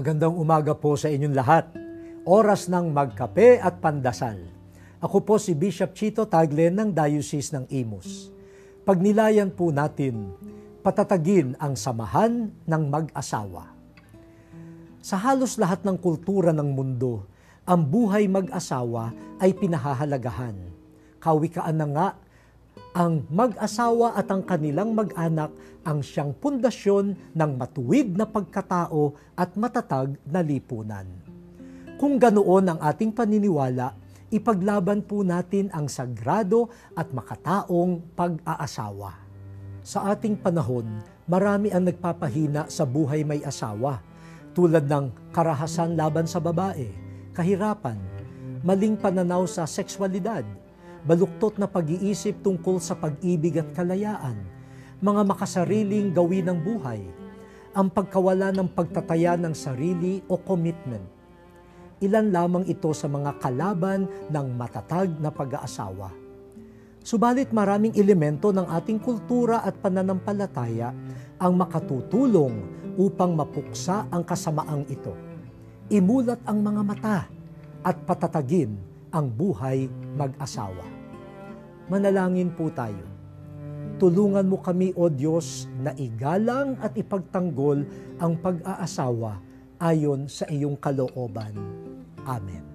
Magandang umaga po sa inyong lahat. Oras ng magkape at pandasal. Ako po si Bishop Chito Tagle ng Diocese ng Imus. Pagnilayan po natin, patatagin ang samahan ng mag-asawa. Sa halos lahat ng kultura ng mundo, ang buhay mag-asawa ay pinahahalagahan. Kawikaan na nga, ang mag-asawa at ang kanilang mag-anak ang siyang pundasyon ng matuwid na pagkatao at matatag na lipunan. Kung ganoon ang ating paniniwala, ipaglaban po natin ang sagrado at makataong pag-aasawa. Sa ating panahon, marami ang nagpapahina sa buhay may asawa, tulad ng karahasan laban sa babae, kahirapan, maling pananaw sa sexualidad, baluktot na pag-iisip tungkol sa pag-ibig at kalayaan, mga makasariling gawin ng buhay, ang pagkawala ng pagtataya ng sarili o commitment. Ilan lamang ito sa mga kalaban ng matatag na pag-aasawa. Subalit maraming elemento ng ating kultura at pananampalataya ang makatutulong upang mapuksa ang kasamaang ito. Imulat ang mga mata at patatagin ang buhay mag-asawa. Manalangin po tayo. Tulungan mo kami, O Diyos, na igalang at ipagtanggol ang pag-aasawa ayon sa iyong kalooban. Amen.